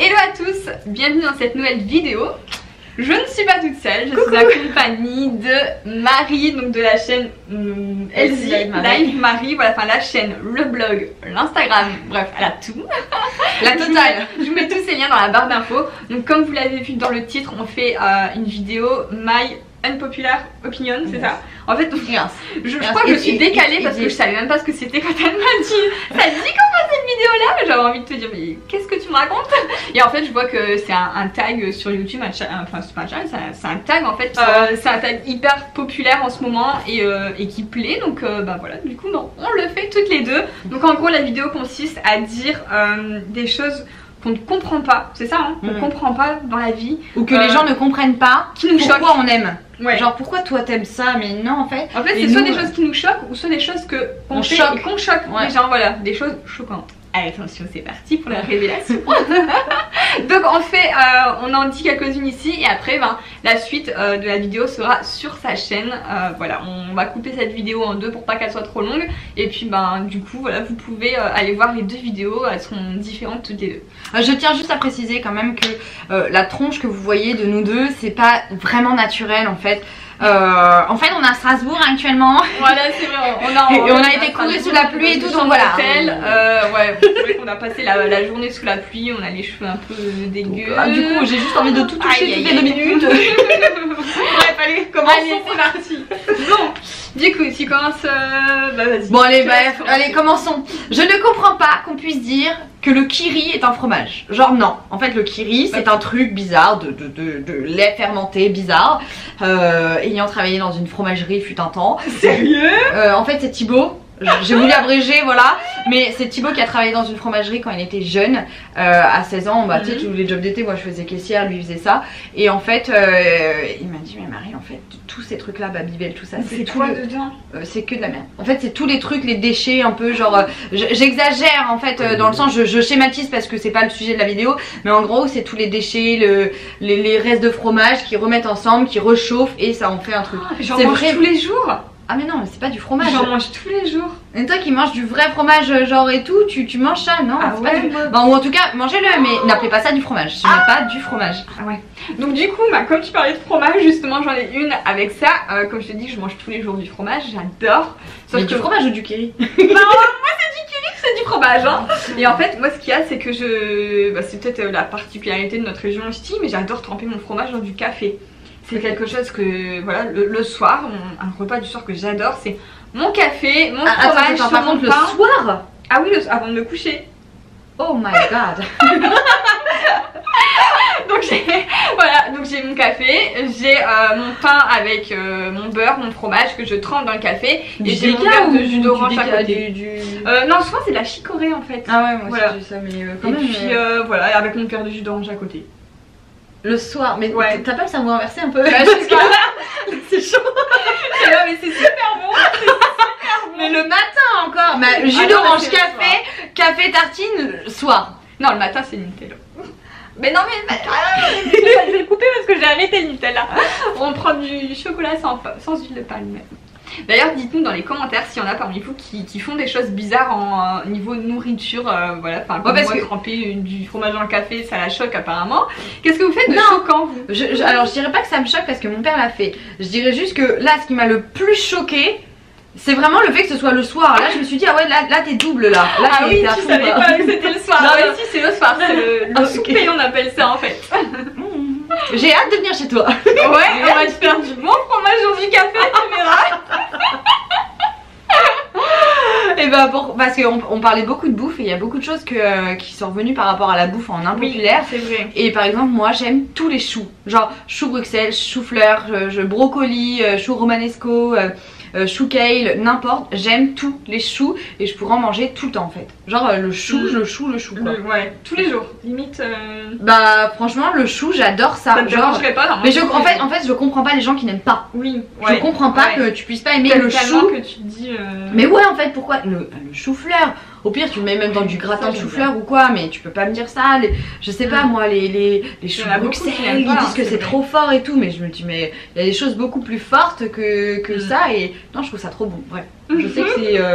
Hello à tous, bienvenue dans cette nouvelle vidéo. Je ne suis pas toute seule, je suis accompagnée de Marie, donc de la chaîne Elsie Live Marie, voilà, enfin la chaîne, le blog, l'Instagram, bref, elle a tout. La totale. Je vous mets tous ces liens dans la barre d'infos. Donc comme vous l'avez vu dans le titre, on fait une vidéo My Unpopular Opinion, c'est ça. En fait, je crois que je suis décalée parce que je savais même pas ce que c'était quand elle m'a dit. Ça dit qu'on fait cette vidéo là, j'avais envie de te dire mais qu'est-ce que tu me racontes? Et en fait je vois que c'est un tag sur YouTube, enfin c'est pas un challenge, c'est un tag en fait, c'est un tag hyper populaire en ce moment et qui plaît, donc bah voilà, du coup non, on le fait toutes les deux. Donc en gros la vidéo consiste à dire des choses qu'on ne comprend pas, c'est ça hein, qu'on comprend pas dans la vie, ou que les gens ne comprennent pas qui nous pourquoi choquent. on aime. Ouais. Genre pourquoi toi t'aimes ça, mais non en fait. En fait c'est soit des choses qui nous choquent ou soit des choses qu'on choque. Qu'on choque. Ouais. Genre voilà, des choses choquantes. Allez attention, c'est parti pour la révélation. Donc on fait, on en dit quelques-unes ici et après ben, la suite de la vidéo sera sur sa chaîne. Voilà, on va couper cette vidéo en deux pour pas qu'elle soit trop longue. Et puis ben du coup voilà, vous pouvez aller voir les deux vidéos, elles seront différentes toutes les deux. Je tiens juste à préciser quand même que la tronche que vous voyez de nous deux, c'est pas vraiment naturel en fait. En fait on est à Strasbourg actuellement. Voilà c'est vrai, on a été couru sous la pluie et tout, donc voilà. Ouais, c'est vrai qu'on a passé la journée sous la pluie, on a les cheveux un peu dégueux. Du coup j'ai juste envie de tout toucher toutes les 2 minutes. Bref allez, commençons, c'est parti. Bon, du coup tu commences, bah vas-y. Bon allez, allez commençons. Je ne comprends pas qu'on puisse dire que le kiri est un fromage. Genre non, en fait le kiri c'est un truc bizarre de lait fermenté bizarre. Ayant travaillé dans une fromagerie fut un temps. Sérieux? En fait c'est Thibaut. J'ai voulu abréger, voilà, mais c'est Thibaut qui a travaillé dans une fromagerie quand il était jeune, à 16 ans, bah tu sais tous les jobs d'été, moi je faisais caissière, lui il faisait ça, et en fait il m'a dit mais Marie en fait tous ces trucs là, Babybel, tout ça, c'est quoi dedans? C'est que de la merde. En fait c'est tous les trucs, les déchets un peu genre, j'exagère en fait dans le sens, je schématise parce que c'est pas le sujet de la vidéo, mais en gros c'est tous les déchets, les restes de fromage qui remettent ensemble, qui réchauffent et ça en fait un truc. J'en mange tous les jours. Ah mais non, mais c'est pas du fromage. J'en mange tous les jours. Et toi qui manges du vrai fromage genre et tout, tu manges ça? Non, c'est pas du... Bon, ou en tout cas, mangez-le, mais n'appelez pas ça du fromage. Ce n'est pas du fromage. Ah ouais. Donc du coup, bah, comme tu parlais de fromage, justement j'en ai une avec ça. Comme je te dis, je mange tous les jours du fromage, j'adore. Sauf que... du fromage ou du kiri? Non, moi c'est du kiri, c'est du fromage hein. Et en fait, moi ce qu'il y a, c'est que c'est peut-être la particularité de notre région ici, mais j'adore tremper mon fromage dans du café. C'est quelque chose que, voilà, le soir, un repas du soir que j'adore, c'est mon café, mon fromage, attends, par contre, le soir? Ah oui, avant de me coucher. Oh my god. Donc j'ai mon café, j'ai mon pain avec mon beurre, mon fromage que je trempe dans le café, et j'ai mon verre de jus d'orange à côté. Non, souvent c'est de la chicorée en fait. Ah ouais, moi voilà. j'ai ça, mais quand même. Et puis voilà, avec mon verre de jus d'orange à côté. Le soir, mais ouais. T'as pas le cerveau inversé un peu? Bah, parce que là, c'est chaud. Mais c'est super bon. Mais le matin encore, bah, jus d'orange, café, tartine, soir. Non, le matin c'est Nutella. Mais non mais je vais le couper parce que j'ai arrêté le Nutella. On prend du chocolat sans huile de palme. D'ailleurs dites-nous dans les commentaires s'il y en a parmi vous qui font des choses bizarres en niveau nourriture, voilà, enfin comme moi tremper du fromage dans le café ça la choque apparemment. Qu'est-ce que vous faites de choquant vous? Alors je dirais pas que ça me choque parce que mon père l'a fait. Je dirais juste que là ce qui m'a le plus choqué, c'est vraiment le fait que ce soit le soir. Là je me suis dit ah ouais là t'es double là. Ah oui tu savais pas que c'était le soir. Non mais si c'est le soir, c'est le souper on appelle ça en fait. J'ai hâte de venir chez toi. Ouais, on va te faire du bon fromage dans du café, tu verras. Et bah parce qu'on parlait beaucoup de bouffe et il y a beaucoup de choses qui sont revenues par rapport à la bouffe en impopulaire. Oui, c'est vrai. Et par exemple moi j'aime tous les choux. Genre chou Bruxelles, chou fleur, brocoli, chou romanesco, chou kale, n'importe, j'aime tous les choux et je pourrais en manger tout le temps en fait. Genre le chou quoi. Ouais, tous les jours, limite. Bah franchement le chou j'adore ça. Ça me dérangerait pas, mais en fait je comprends pas les gens qui n'aiment pas. Oui. Je comprends pas que tu puisses pas aimer le chou. Que tu te dis. Mais ouais en fait pourquoi le chou-fleur. Au pire tu le mets même dans du gratin de chou-fleur ou quoi, mais tu peux pas me dire ça. Je sais pas moi les choux Bruxelles ils disent que c'est trop fort et tout, mais je me dis mais il y a des choses beaucoup plus fortes que ça et non je trouve ça trop bon. Ouais. Je sais que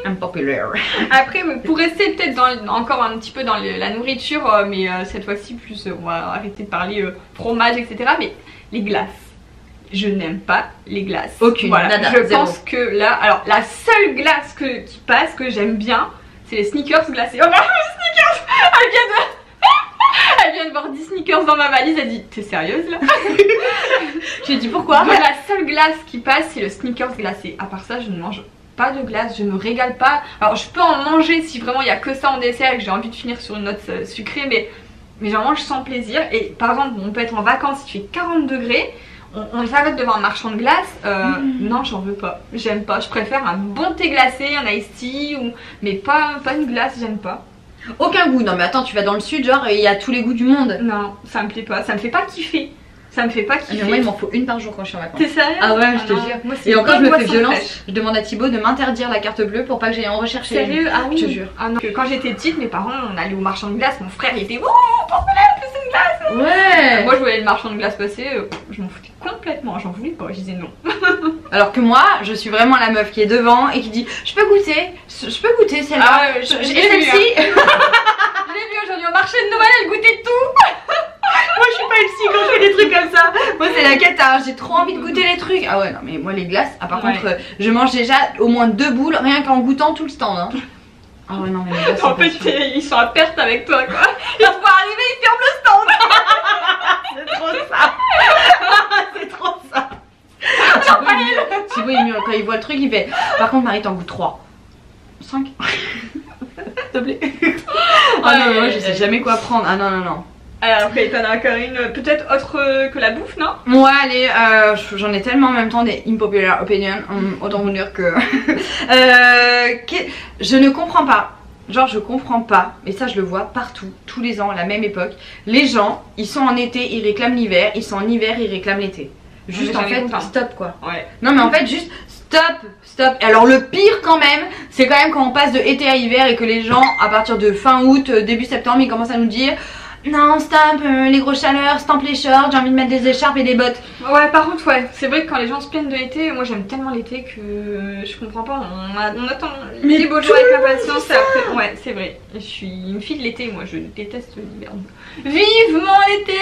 Unpopular. Après, pour rester peut-être encore un petit peu dans la nourriture, mais cette fois-ci plus, on va arrêter de parler fromage, etc. Mais les glaces. Je n'aime pas les glaces. Aucune, voilà. nada, je zéro. pense que là, alors la seule glace qui passe, que j'aime bien, c'est les sneakers glacés. Oh non, les sneakers. Elle vient de voir 10 sneakers dans ma valise, elle dit t'es sérieuse là? J'ai dit pourquoi? Moi, la seule glace qui passe, c'est le sneakers glacé. À part ça, je ne mange pas de glace, je me régale pas. Alors je peux en manger si vraiment il n'y a que ça en dessert et que j'ai envie de finir sur une note sucrée, mais j'en mange sans plaisir. Et par exemple, on peut être en vacances, il fait 40 degrés, on s'arrête devant un marchand de glace, non j'en veux pas, j'aime pas. Je préfère un bon thé glacé, un iced tea, mais pas une glace, j'aime pas. Aucun goût, non mais attends, tu vas dans le sud, genre il y a tous les goûts du monde. Non, ça me plaît pas, ça me fait pas kiffer. Ça me fait pas kiffer. Mais moi il m'en faut une par jour quand je suis en vacances. T'es sérieux? Ah ouais, je te non. jure. Moi, et encore je me fais violence, fraîche. je demande à Thibaut de m'interdire la carte bleue pour pas que j'aille en rechercher. Sérieux? Ah oui. Je te jure. Ah non. Quand j'étais petite, mes parents, on allait au marchand de glace, mon frère il était oh, porte-la, c'est une glace. Ouais. Moi je voyais le marchand de glace passer, je m'en foutais complètement, j'en voulais pas, je disais non. Alors que moi, je suis vraiment la meuf qui est devant et qui dit je peux goûter celle-là. Ah ouais, et je l'ai celle-ci. Je l'ai vu aujourd'hui au marché de Noël, elle goûtait tout. Moi je suis pas Elsie quand je fais des trucs comme ça. Moi c'est la cata, j'ai trop envie de goûter les trucs. Ah ouais non mais moi les glaces, par Ouais. contre je mange déjà au moins 2 boules rien qu'en goûtant tout le stand hein. Ah ouais non mais les glaces, En c'est fait, pas sûr. ils sont à perte avec toi quoi. Ils te voient arriver, ils ferment le stand. C'est trop ça. C'est trop ça. Thibaut quand il voit le truc il fait par contre Marie t'en goûtes 3 5 s'il te plaît. Ah non mais moi je sais jamais quoi prendre. Ah non non non. Alors après t'en as encore une, peut-être autre que la bouffe, non? Moi allez, j'en ai tellement en même temps des unpopular opinions, autant vous dire que... je ne comprends pas, genre je comprends pas, mais ça je le vois partout, tous les ans à la même époque. Les gens, ils sont en été, ils réclament l'hiver, ils sont en hiver, ils réclament l'été. Juste en fait, stop quoi. Ouais. Non mais en fait juste stop. Et alors le pire quand même, c'est quand même quand on passe de été à hiver et que les gens à partir de fin août, début septembre, ils commencent à nous dire non stop les grosses chaleurs, stop les shorts, j'ai envie de mettre des écharpes et des bottes. Ouais par contre ouais, c'est vrai que quand les gens se plaignent de l'été, moi j'aime tellement l'été que je comprends pas, on attend les beaux jours avec impatience après. Ouais c'est vrai, je suis une fille de l'été, moi je déteste l'hiver. Vivement l'été.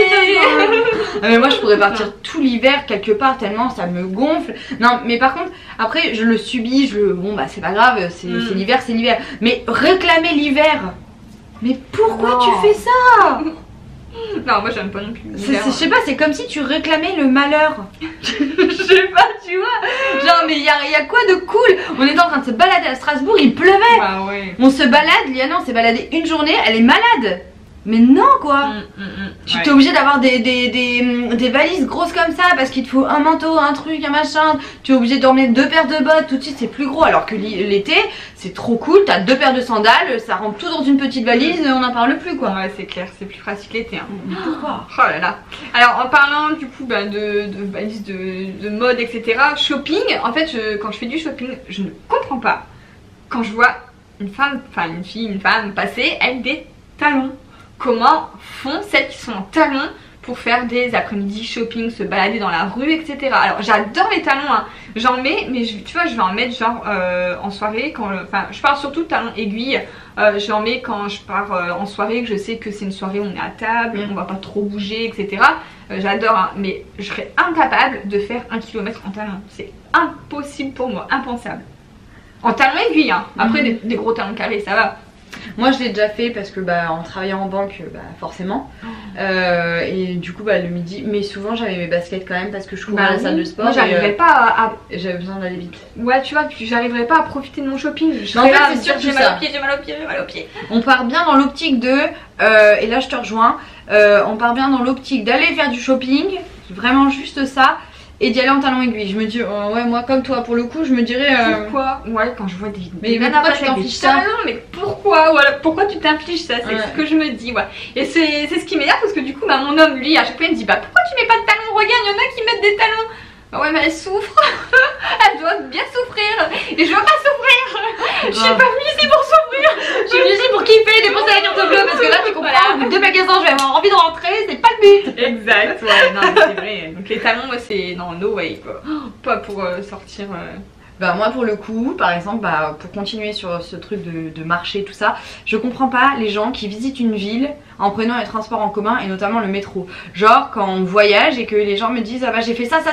Mais moi je pourrais partir tout l'hiver quelque part tellement ça me gonfle. Non mais par contre après je le subis, bon bah c'est pas grave, c'est l'hiver, c'est l'hiver. Mais réclamer l'hiver, mais pourquoi tu fais ça? Non moi j'aime pas non plus. Je sais pas, c'est comme si tu réclamais le malheur. Je sais pas, tu vois. Genre mais y a quoi de cool? On était en train de se balader à Strasbourg, il pleuvait. Bah ouais. On se balade, Liana on s'est baladé une journée, elle est malade. Mais non quoi. Tu t'es obligé d'avoir des valises grosses comme ça parce qu'il te faut un manteau, un truc, un machin. Tu es obligé de dormir 2 paires de bottes, tout de suite c'est plus gros. Alors que l'été c'est trop cool, t'as 2 paires de sandales, ça rentre tout dans une petite valise, on n'en parle plus quoi. Ouais c'est clair, c'est plus pratique l'été hein. Mais pourquoi? Oh là là. Alors en parlant du coup de valises de mode etc, shopping, en fait quand je fais du shopping je ne comprends pas quand je vois une femme passer avec des talons. Comment font celles qui sont en talons pour faire des après-midi shopping, se balader dans la rue, etc. Alors j'adore les talons, hein. J'en mets, mais tu vois, je vais en mettre genre en soirée, je parle surtout de talons aiguilles. J'en mets quand je pars en soirée, que je sais que c'est une soirée où on est à table, on va pas trop bouger, etc. J'adore, hein, mais je serais incapable de faire 1 km en talons. C'est impossible pour moi, impensable. En talons aiguilles, hein. Après des gros talons carrés, ça va. Moi je l'ai déjà fait parce que en travaillant en banque forcément et du coup le midi, mais souvent j'avais mes baskets quand même parce que je courais à la salle de sport. Moi j'arriverais pas à... J'avais besoin d'aller vite. Ouais tu vois, j'arriverais pas à profiter de mon shopping. Non, en fait c'est sûr, j'ai mal au pied. On part bien dans l'optique de et là je te rejoins, on part bien dans l'optique d'aller faire du shopping, vraiment juste ça, et d'y aller en talons aiguilles. Je me dis ouais moi comme toi pour le coup je me dirais pourquoi ouais quand je vois des mais pourquoi tu t'infliges ça? Mais pourquoi voilà, pourquoi tu t'infliges ça? C'est ce que je me dis ouais. Et c'est ce qui m'énerve parce que du coup mon homme lui à chaque fois il me dit pourquoi tu mets pas de talons? Regarde il y en a qui mettent des talons. Ouais mais elle souffre. Elle doit bien souffrir. Et je veux pas souffrir. Je suis pas venue ici pour souffrir. Je suis venue ici pour kiffer, dépenser la carte bleue. Parce que là tu comprends, au bout de 2 magasins je vais avoir envie de rentrer. C'est pas le but. Exact ouais non mais c'est vrai. Donc les talons moi c'est non way quoi. Pas pour sortir Bah moi pour le coup, par exemple, bah, pour continuer sur ce truc de marché, tout ça, je comprends pas les gens qui visitent une ville en prenant les transports en commun et notamment le métro. Genre quand on voyage et que les gens me disent ah bah j'ai fait ça,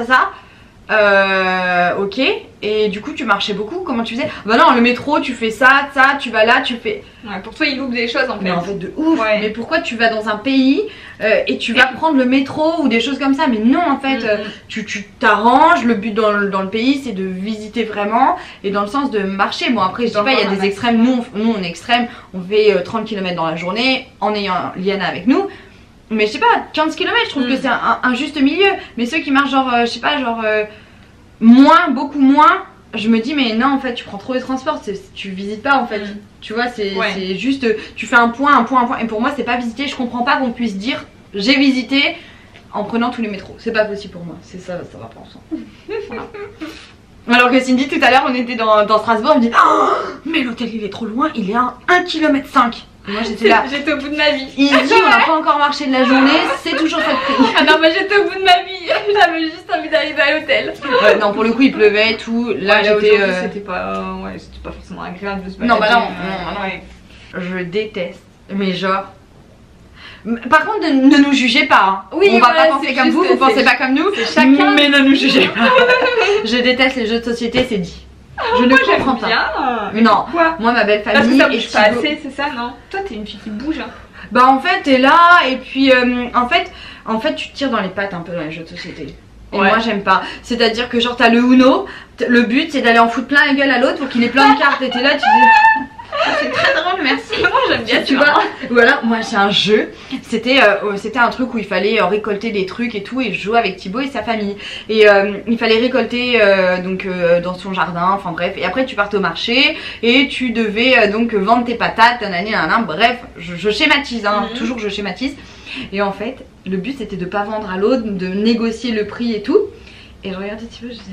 ok, et du coup tu marchais beaucoup, comment tu faisais? Bah non, le métro tu fais ça, tu vas là, tu fais... Ouais, pour toi il loupe des choses en fait. Mais en fait de ouf, mais pourquoi tu vas dans un pays et tu vas prendre le métro ou des choses comme ça? Mais non en fait, tu t'arranges, le but dans le pays c'est de visiter vraiment et dans le sens de marcher. Bon après je dis pas, il y a des extrêmes, nous on est extrêmes, on fait 30 km dans la journée en ayant Liana avec nous. Mais je sais pas, 15 km je trouve que c'est un juste milieu. Mais ceux qui marchent genre, je sais pas, genre beaucoup moins, je me dis mais non en fait tu prends trop les transports, tu visites pas en fait. Tu vois, c'est juste, tu fais un point. Et pour moi c'est pas visiter, je comprends pas qu'on puisse dire j'ai visité en prenant tous les métros. C'est pas possible pour moi, c'est ça va pas ensemble. Voilà. Alors que Cindy tout à l'heure on était dans Strasbourg, elle me dit oh, mais l'hôtel il est trop loin, il est à 1,5 km. Moi j'étais là. J'étais au bout de ma vie. Il dit on n'a pas encore marché de la journée, c'est toujours ça de prix. Ah non mais j'étais au bout de ma vie. J'avais juste envie d'arriver à l'hôtel. Non pour le coup il pleuvait et tout. Là j'étais. C'était pas forcément agréable de se balader. Non bah non. Je déteste. Mais genre. Par contre ne nous jugez pas. Hein. Oui, on va pas penser comme vous pensez pas comme nous. Chacun. Mais ne nous jugez pas. Je déteste les jeux de société, c'est dit. Je ne comprends pas. Mais non, moi ma belle famille. Parce que ça bouge pas assez, c'est ça, non? Toi t'es une fille qui bouge. Hein. Bah en fait t'es là et puis en fait tu te tires dans les pattes un peu dans les jeux de société. Et moi j'aime pas. C'est-à-dire que genre t'as le Uno, le but c'est d'aller en foutre plein la gueule à l'autre pour qu'il ait plein de cartes et t'es là tu dis. C'est très drôle, merci. Moi j'aime bien, tu vois. Voilà, moi c'est un jeu. C'était un truc où il fallait récolter des trucs et tout et je jouais avec Thibaut et sa famille. Et il fallait récolter dans son jardin, enfin bref. Et après tu partais au marché et tu devais donc vendre tes patates, bref, je schématise, hein, toujours je schématise. Et en fait, le but c'était de pas vendre à l'autre, de négocier le prix et tout. Et je regardais Thibaut, je disais,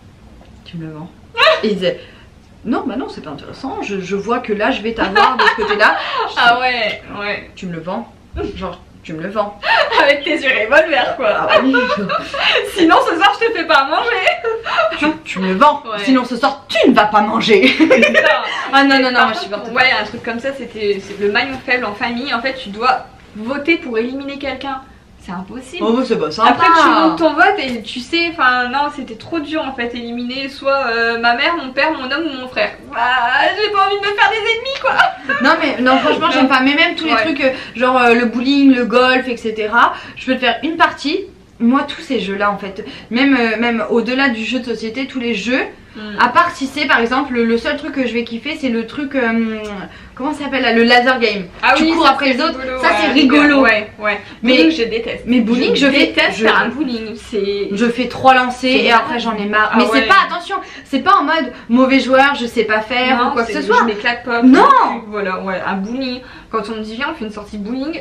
tu me le vends? Et il disait, non, bah non, c'est pas intéressant. Je vois que là, je vais t'avoir de ce côté-là. Ah ouais. Tu me le vends. Genre, tu me le vends. Avec tes yeux revolver, quoi. Ah oui. Sinon, ce soir, je te fais pas à manger. Tu me le vends. Sinon, ce soir, tu ne vas pas manger. Ah non, moi, je suis pas. Ouais, un truc comme ça, c'est le maillon faible en famille. En fait, tu dois voter pour éliminer quelqu'un. C'est impossible. Oh, c'est pas sympa. Après tu montes ton vote et tu sais, enfin non, c'était trop dur en fait, éliminer soit ma mère, mon père, mon homme ou mon frère. Bah, j'ai pas envie de me faire des ennemis quoi. Non franchement j'aime pas, mais même tous les trucs genre le bowling, le golf, etc. Je peux te faire une partie. Moi tous ces jeux là en fait, même au-delà du jeu de société, tous les jeux, à part si c'est par exemple le seul truc que je vais kiffer c'est le truc comment ça s'appelle là, le laser game. Tu cours après les autres, ça c'est rigolo. Ouais. Mais bowling, je déteste. Mais bowling je déteste faire un bowling. Je fais 3 lancers et après j'en ai marre. Mais c'est pas, attention, c'est pas en mode mauvais joueur, je sais pas faire ou quoi que ce soit. Je m'éclate pas. Non. Voilà, un bowling. Quand on me dit viens on fait une sortie bowling.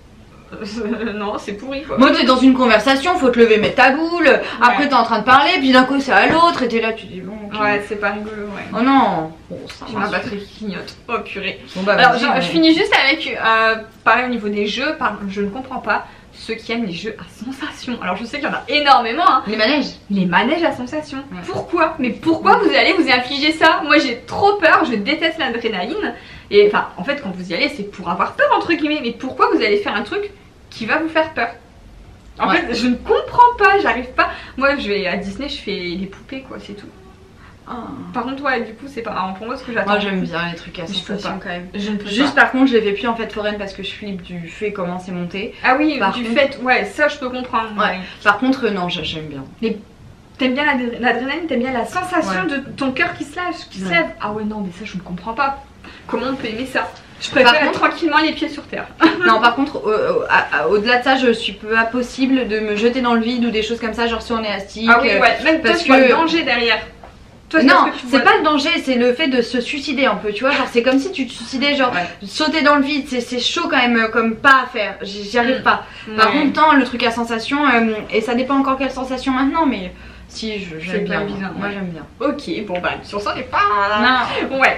Non, c'est pourri quoi. Moi t'es dans une conversation, faut te lever, mettre ta boule. Après t'es en train de parler, puis d'un coup c'est à l'autre et t'es là, tu dis bon. Okay. Ouais, c'est pas rigolo, Oh non. Bon, ça ma batterie qui clignote. Oh purée. Bon, bah, alors je finis juste avec pareil au niveau des jeux, je ne comprends pas ceux qui aiment les jeux à sensation. Alors je sais qu'il y en a énormément hein. Les manèges à sensation. Pourquoi? Mais pourquoi vous allez vous infliger ça? Moi j'ai trop peur, je déteste l'adrénaline. Et enfin en fait quand vous y allez c'est pour avoir peur entre guillemets. Mais pourquoi vous allez faire un truc qui va vous faire peur? En fait je ne comprends pas, j'arrive pas. Moi je vais à Disney, je fais les poupées quoi, c'est tout. Par contre du coup c'est pas marrant pour moi ce que j'attends. Moi j'aime bien les trucs à sensation quand même. Juste par contre je les fais plus en fête foraine parce que je flippe du fait comment c'est monté. Ah oui, fait, ça je peux comprendre. Par contre non, j'aime bien. T'aimes bien l'adrénaline, t'aimes bien la sensation de ton cœur qui se lève. Ah ouais non mais ça je ne comprends pas. Comment on peut aimer ça? Je préfère être tranquillement les pieds sur terre. Non par contre au-delà de ça je suis pas possible de me jeter dans le vide ou des choses comme ça, genre sur un élastique. Ah oui même parce que le danger derrière. Toi, non, c'est pas le danger, c'est le fait de se suicider un peu, tu vois, genre c'est comme si tu te suicidais, genre sauter dans le vide, c'est chaud quand même comme pas à faire, j'y arrive pas. Par contre, le truc à sensation, et ça dépend encore quelle sensation maintenant, mais si j'aime bien, moi j'aime bien. Ok, bon bah sur ça on est pas... Non. Ouais, bon alors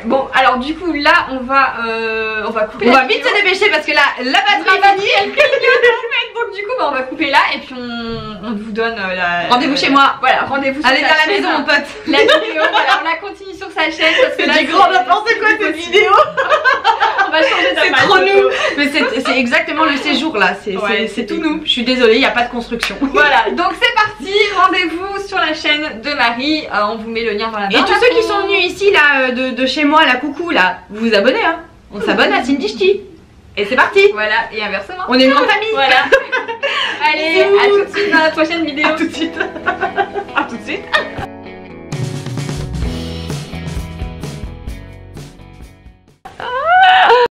Alors du coup là on va couper. On va vite se dépêcher parce que là la batterie est finie. Donc du coup on va couper là et puis on vous donne rendez-vous chez moi. Voilà, rendez-vous. Allez vers la maison mon pote. La vidéo, voilà, on la continue sur sa chaîne parce que là c'est grand n'importe quoi cette vidéo. On va changer de c'est trop nous. Mais c'est exactement le séjour là. C'est tout nous. Je suis désolée, il n'y a pas de construction. Voilà, donc c'est parti. Rendez-vous sur la chaîne de Marie. On vous met le lien dans la barre. Et tous ceux qui sont venus ici là de chez moi, la coucou là, vous vous abonnez hein. On s'abonne à Cindy Ch'ti. Et c'est parti. Voilà, et inversement. On est une grande famille. Voilà. Allez, à tout de suite dans la prochaine vidéo. À tout de suite. À tout de suite.